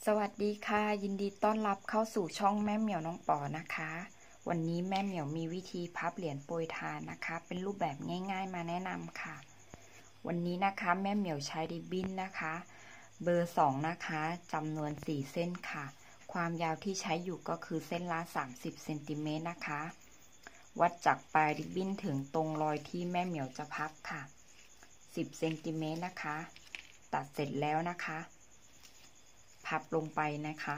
สวัสดีค่ะยินดีต้อนรับเข้าสู่ช่องแม่เหมียวน้องปอนะคะวันนี้แม่เหมียวมีวิธีพับเหรียญโปรยทานนะคะเป็นรูปแบบง่ายๆมาแนะนำค่ะวันนี้นะคะแม่เหมียวใช้ริบบิ้นนะคะเบอร์2นะคะจำนวน4เส้นค่ะความยาวที่ใช้อยู่ก็คือเส้นละ30เซนติเมตรนะคะวัดจากปลายริบบิ้นถึงตรงรอยที่แม่เหมียวจะพับค่ะ10เซนติเมตรนะคะตัดเสร็จแล้วนะคะพับลงไปนะคะ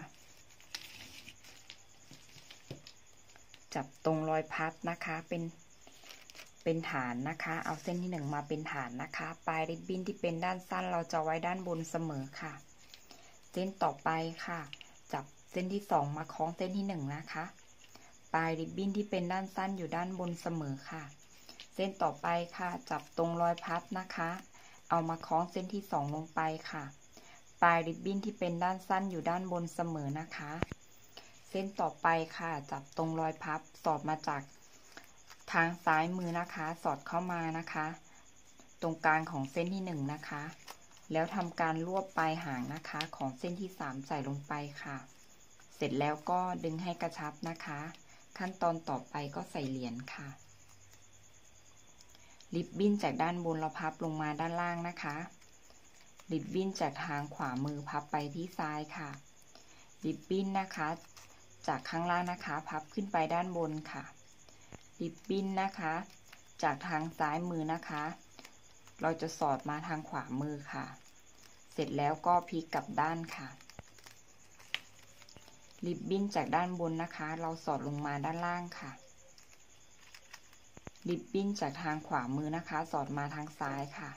จับตรงรอยพับนะคะเป็นฐานนะคะเอาเส้นที่1มาเป็นฐานนะคะปลายริบบิ้นที่เป็นด้านสั้นเราจะไว้ด้านบนเสมอค่ะเส้นต่อไปค่ะจับเส้นที่2มาคล้องเส้นที่1นะคะปลายริบบิ้นที่เป็นด้านสั้นอยู่ด้านบนเสมอค่ะเส้นต่อไปค่ะจับตรงรอยพับนะคะเอามาคล้องเส้นที่2ลงไปค่ะปลายริบบิ้นที่เป็นด้านสั้นอยู่ด้านบนเสมอนะคะเส้นต่อไปค่ะจับตรงรอยพับสอดมาจากทางซ้ายมือนะคะสอดเข้ามานะคะตรงกลางของเส้นที่1นะคะแล้วทำการรวบปลายหางนะคะของเส้นที่3ใส่ลงไปค่ะเสร็จแล้วก็ดึงให้กระชับนะคะขั้นตอนต่อไปก็ใส่เหรียญค่ะริบบิ้นจากด้านบนเราพับลงมาด้านล่างนะคะริบบิ้นจากทางขวามือพับไปที่ซ้ายค่ะริบบิ้นนะคะจากข้างล่างนะคะพับขึ้นไปด้านบนค่ะริบบิ้นนะคะจากทางซ้ายมือนะคะเราจะสอดมาทางขวามือค่ะเสร็จแล้วก็พลิกกลับด้านค่ะริบบิ้นจากด้านบนนะคะเราสอดลงมาด้านล่างค่ะริบบิ้นจากทางขวามือนะคะสอดมาทางซ้ายค่ะ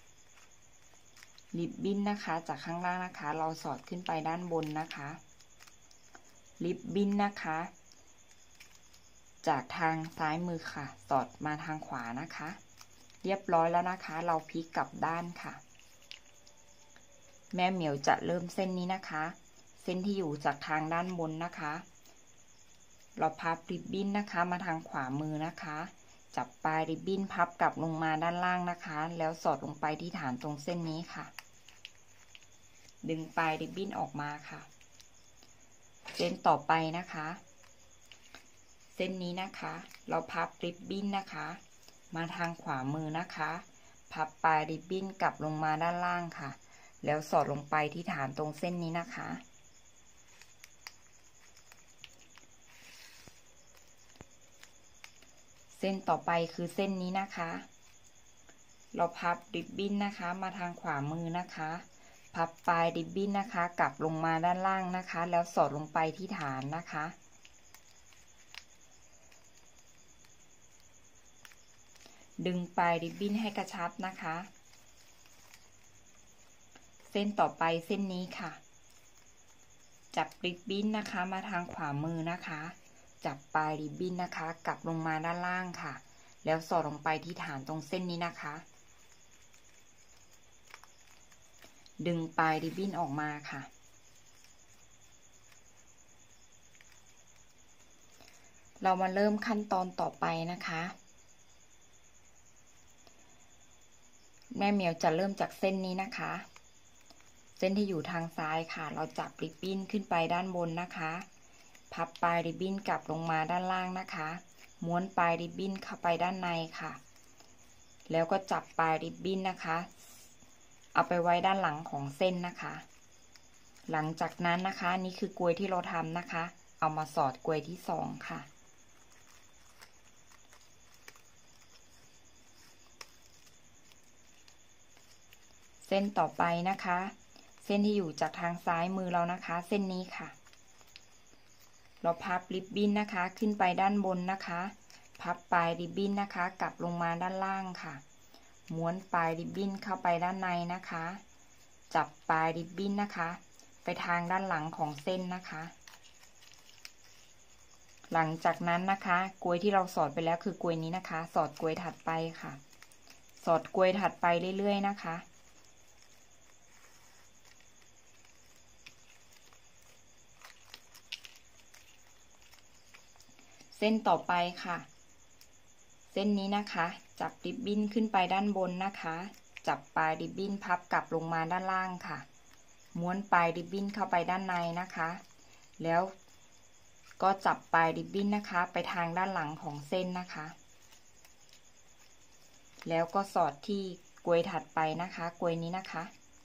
ริบบิ้นนะคะจากข้างล่างนะคะเราสอดขึ้นไปด้านบนนะคะริบบิ้นนะคะจากทางซ้ายมือค่ะสอดมาทางขวานะคะเรียบร้อยแล้วนะคะเราพลิกกลับด้านค่ะแม่เหมียวจะเริ่มเส้นนี้นะคะเส้นที่อยู่จากทางด้านบนนะคะเราพับริบบิ้นนะคะมาทางขวามือนะคะจับปลายริบบิ้นพับกลับลงมาด้านล่างนะคะแล้วสอดลงไปที่ฐานตรงเส้นนี้ค่ะดึงปลายริบบิ้นออกมาค่ะเส้นต่อไปนะคะเส้นนี้นะคะเราพับริบบิ้นนะคะมาทางขวามือนะคะพับปลายริบบิ้นกลับลงมาด้านล่างค่ะแล้วสอดลงไปที่ฐานตรงเส้นนี้นะคะเส้นต่อไปคือเส้นนี้นะคะเราพับริบบิ้นนะคะมาทางขวามือนะคะพับปลายริบบิ้นนะคะกลับลงมาด้านล่างนะคะแล้วสอดลงไปที่ฐานนะคะดึงปลายริบบิ้นให้กระชับนะคะเส้นต่อไปเส้นนี้ค่ะจับริบบิ้นนะคะมาทางขวามือนะคะจับปลายริบบิ้นนะคะกลับลงมาด้านล่างค่ะแล้วสอดลงไปที่ฐานตรงเส้นนี้นะคะดึงปลายริบบิ้นออกมาค่ะเรามาเริ่มขั้นตอนต่อไปนะคะแม่เหมียวจะเริ่มจากเส้นนี้นะคะเส้นที่อยู่ทางซ้ายค่ะเราจับริบบิ้นขึ้นไปด้านบนนะคะพับปลายริบบิ้นกลับลงมาด้านล่างนะคะม้วนปลายริบบิ้นเข้าไปด้านในค่ะแล้วก็จับปลายริบบิ้นนะคะเอาไปไว้ด้านหลังของเส้นนะคะหลังจากนั้นนะคะนี่คือกลวยที่เราทำนะคะเอามาสอดกลวยที่2ค่ะเส้นต่อไปนะคะเส้นที่อยู่จากทางซ้ายมือเรานะคะเส้นนี้ค่ะเราพับริบบิ้นนะคะขึ้นไปด้านบนนะคะพับปลายริบบิ้นนะคะกลับลงมาด้านล่างค่ะม้วนปลายริบบิ้นเข้าไปด้านในนะคะจับปลายริบบิ้นนะคะไปทางด้านหลังของเส้นนะคะหลังจากนั้นนะคะกลวยที่เราสอดไปแล้วคือกลวยนี้นะคะสอดกลวยถัดไปค่ะสอดกลวยถัดไปเรื่อยๆนะคะเส้นต่อไปค่ะเส้นนี้นะคะจับริบบิ้นขึ้นไปด้านบนนะคะจับปลายริบบิ้นพับกลับลงมาด้านล่างค่ะม้วนปลายริบบิ้นเข้าไปด้านในนะคะแล้วก็จับปลายริบบิ้นนะคะไปทางด้านหลังของเส้นนะคะแล้วก็สอดที่กลวยถัดไปนะคะกลวยนี้นะคะ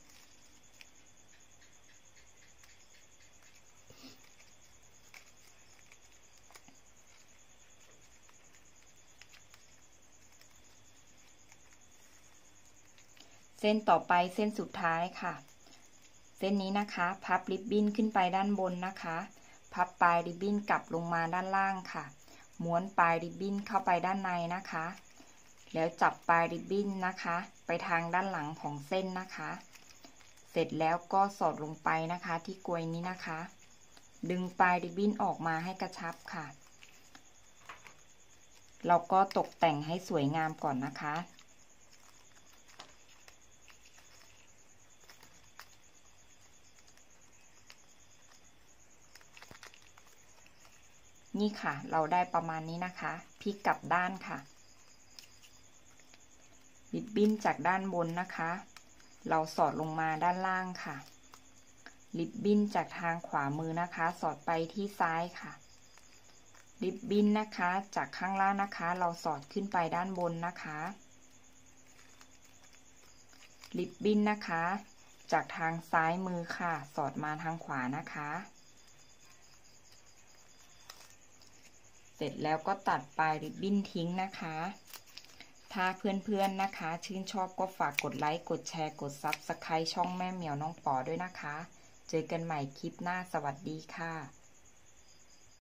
เส้นต่อไปเส้นสุดท้ายค่ะเส้นนี้นะคะพับริบบิ้นขึ้นไปด้านบนนะคะพับปลายริบบิ้นกลับลงมาด้านล่างค่ะม้วนปลายริบบิ้นเข้าไปด้านในนะคะแล้วจับปลายริบบิ้นนะคะไปทางด้านหลังของเส้นนะคะเสร็จแล้วก็สอดลงไปนะคะที่กลวยนี้นะคะดึงปลายริบบิ้นออกมาให้กระชับค่ะเราก็ตกแต่งให้สวยงามก่อนนะคะนี่ค่ะเราได้ประมาณนี้นะคะพลิกกลับด้านค่ะริบบิ้นจากด้านบนนะคะเราสอดลงมาด้านล่างค่ะริบบิ้นจากทางขวามือนะคะสอดไปที่ซ้ายค่ะริบบิ้นนะคะจากข้างล่างนะคะเราสอดขึ้นไปด้านบนนะคะริบบิ้นนะคะจากทางซ้ายมือค่ะสอดมาทางขวานะคะเสร็จแล้วก็ตัดปลายริบบิ้นทิ้งนะคะถ้าเพื่อนๆนะคะชื่นชอบก็ฝากกดไลค์กดแชร์กด Subscribe ช่องแม่เหมียวน้องป๋อด้วยนะคะเจอกันใหม่คลิปหน้าสวัสดีค่ะ